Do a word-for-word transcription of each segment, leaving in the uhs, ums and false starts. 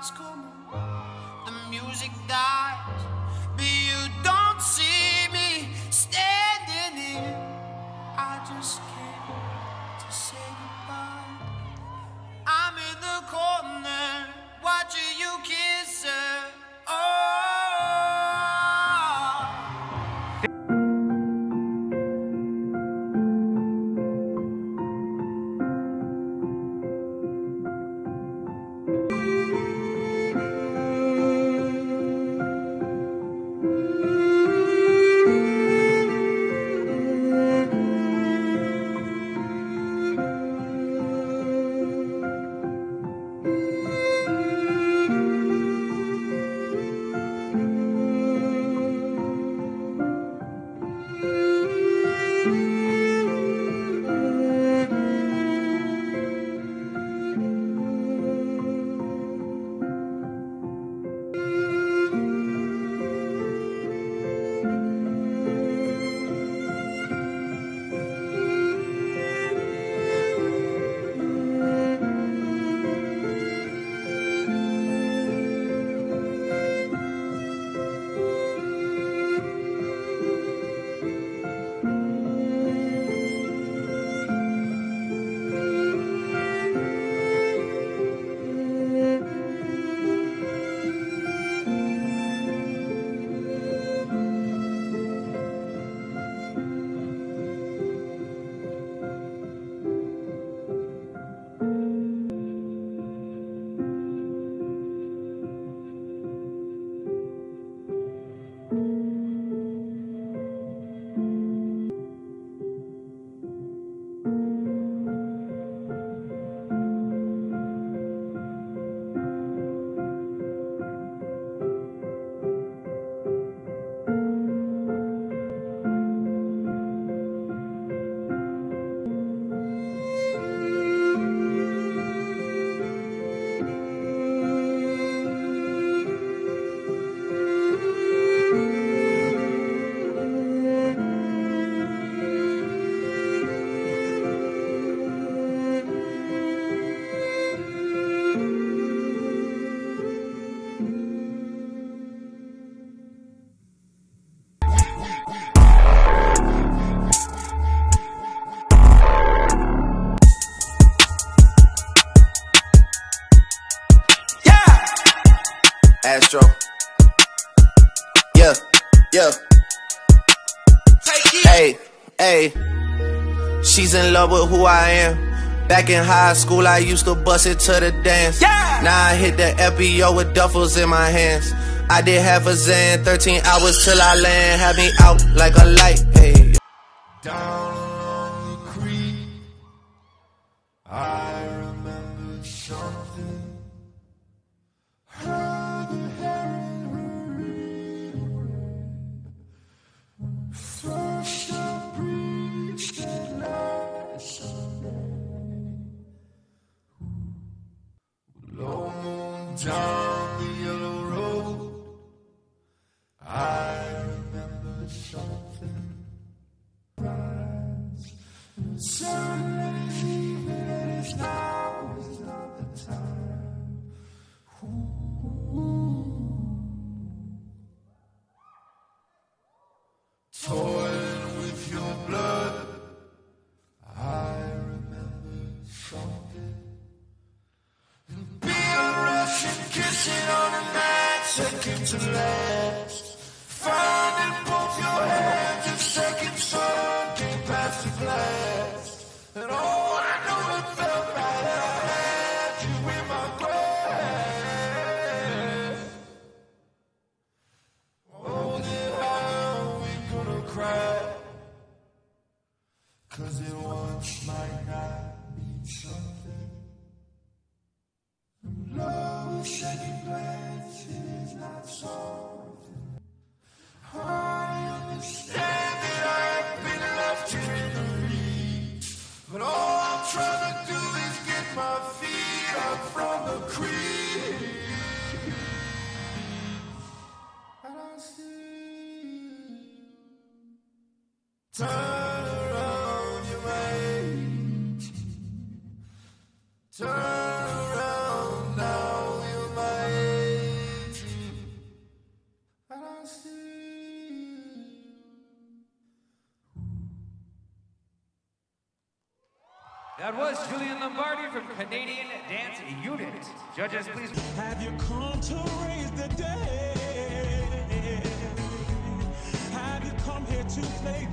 lights come on, the music dies, but you don't see me standing here. I just came to say goodbye. I'm in the corner watching you kiss her. Oh. Astro. Yeah, yeah. Hey, hey. She's in love with who I am. Back in high school, I used to bust it to the dance. Yeah. Now I hit the F B O with duffels in my hands. I did half a Zan, thirteen hours till I land. Had me out like a light. Hey. Down along the creek, I remembered something. Heard the heron hooray. First I preached at last Sunday. Low moon down the yellow road, I remembered something. Suddenly it is now is not the time. Ooh. Toiling with your blood, I remember something. Being rushed and kissing on a night second to last. Finding both your hands a second sun came past the glass. And oh, I know it felt right. I had you in my grasp. Oh, then how we gonna cry? Cause it once might not mean something. Love at second glance, it is not something. I understand that I've been left here in the reach, but all I'm trying to do is get my feet up from the creek. And I see, turn around, you mate. Turn around now, you mate. That was Julian Lombardi from Canadian Dance Unit. Judges, please. Have you come to raise the dead? Have you come here to play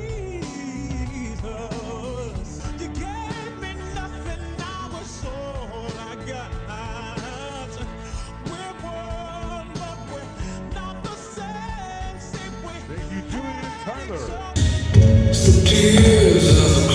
Jesus? You gave me nothing, now it's all I got. We're one, but we're not the same. Same way. Thank you, Julian Tyler. Tears of a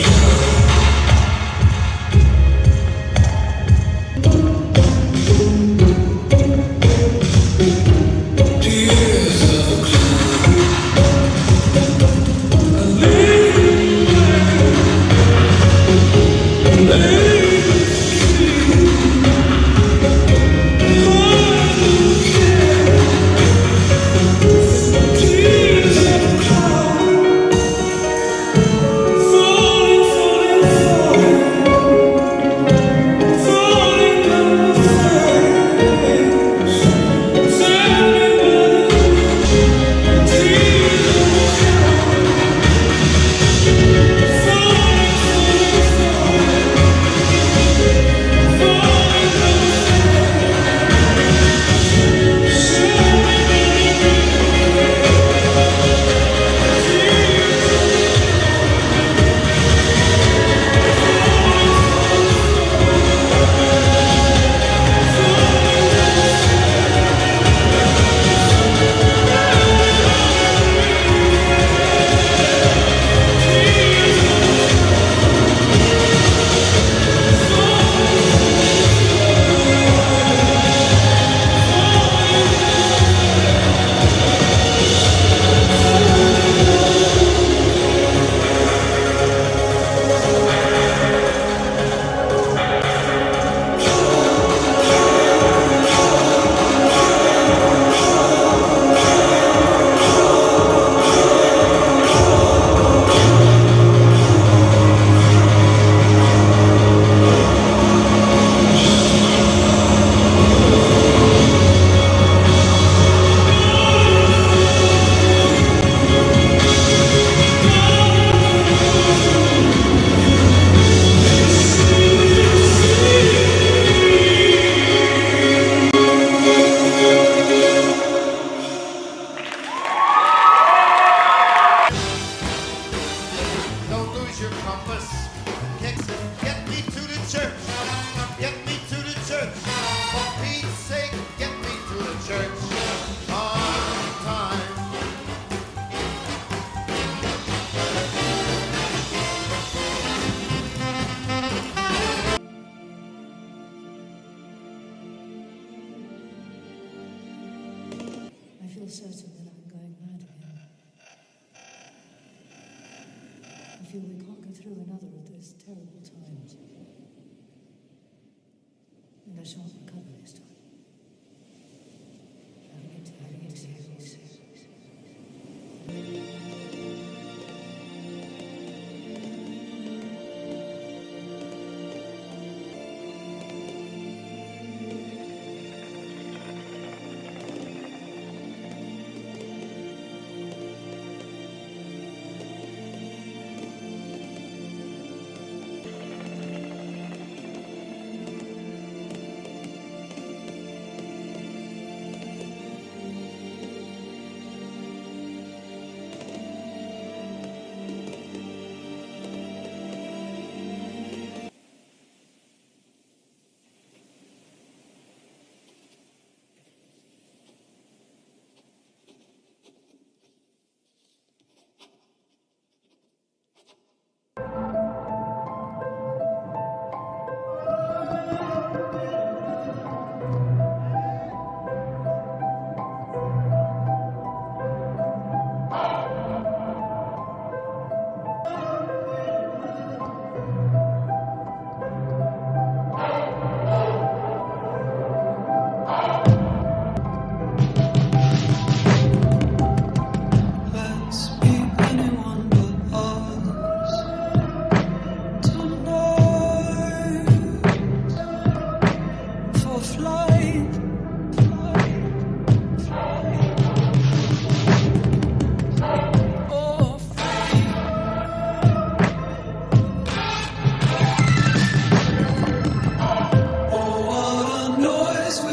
I feel certain that I'm going mad again. I feel we can't go through another of those terrible times. And I shan't recover this time. Having it, having it, having it.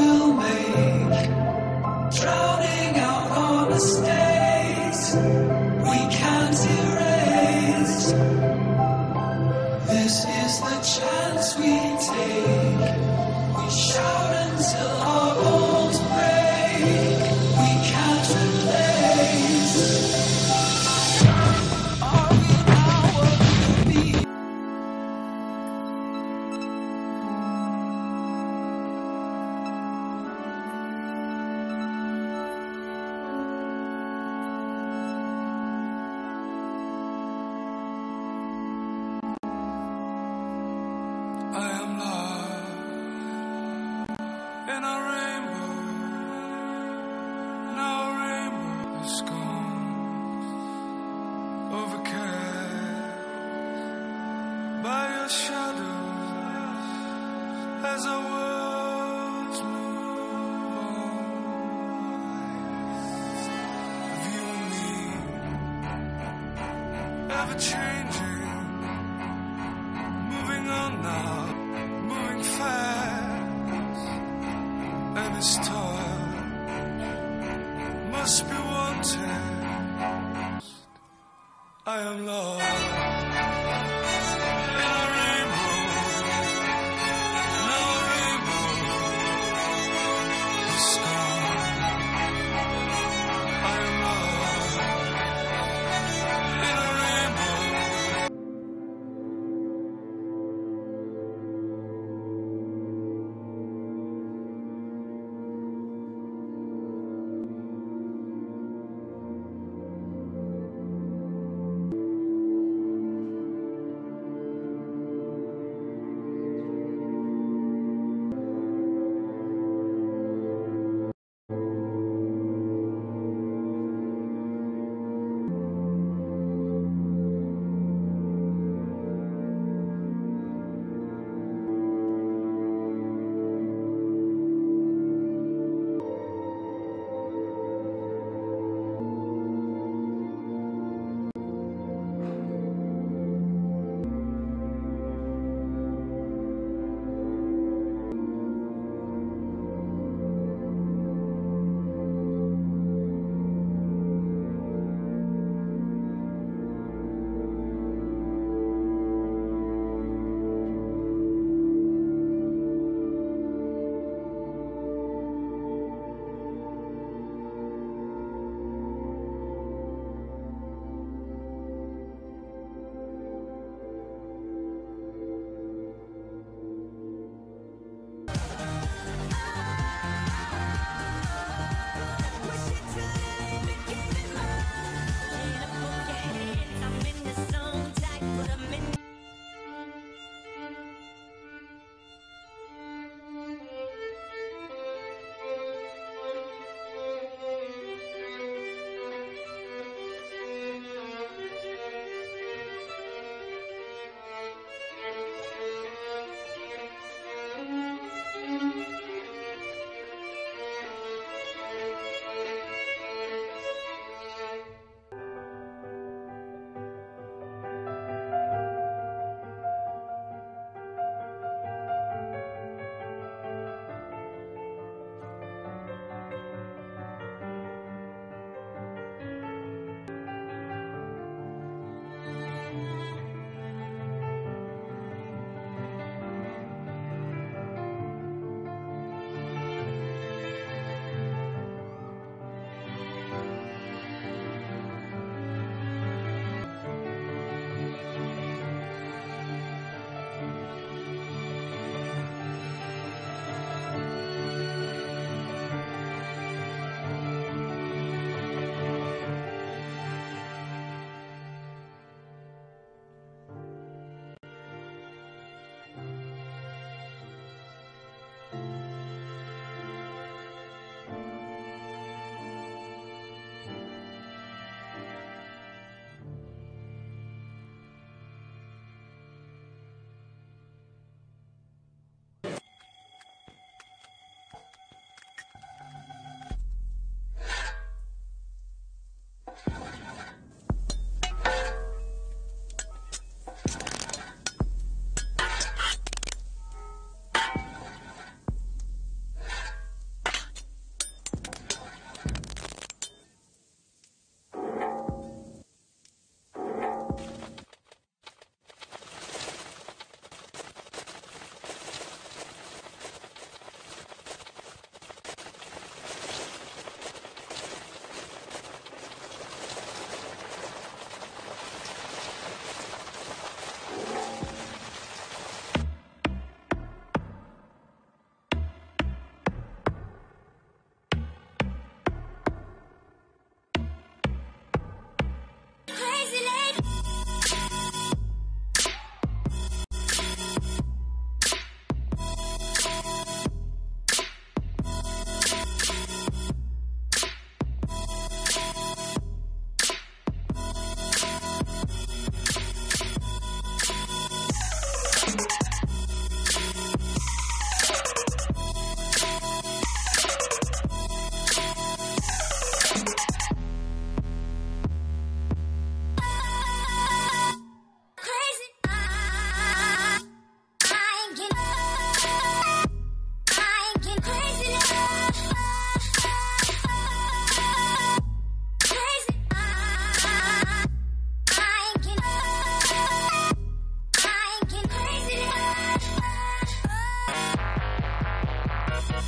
we'll make, drowning out our mistakes, we can't erase. This is the chance we take. We shout until our bones break. We can't replace. Are we now what we'll be? I am lost in a rainbow. Now a rainbow is gone, overcast by your shadows as our worlds move on. View me, ever changing, moving on now, moving fast, and this toil must be wanted. I am lost in a rainbow, no rainbow is gone. I am lost in a rainbow.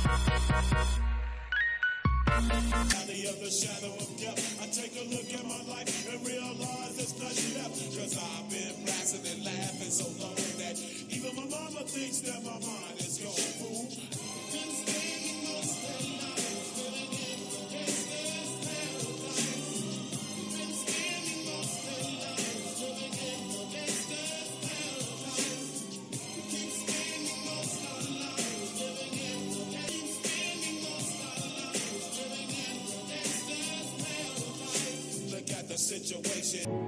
The other shadow of death, I take a look at my life and realize there's nothing left. Cause I've been blasting and laughing so long that even my mama thinks that my mind is gone. Fool. Been spending most of the night living in the gangster's paradise. Been spending most of the night living in the gangster's paradise. Keep spending most of the night living in the gangster's spending most of the night living in the gangster's paradise. Look at the situation.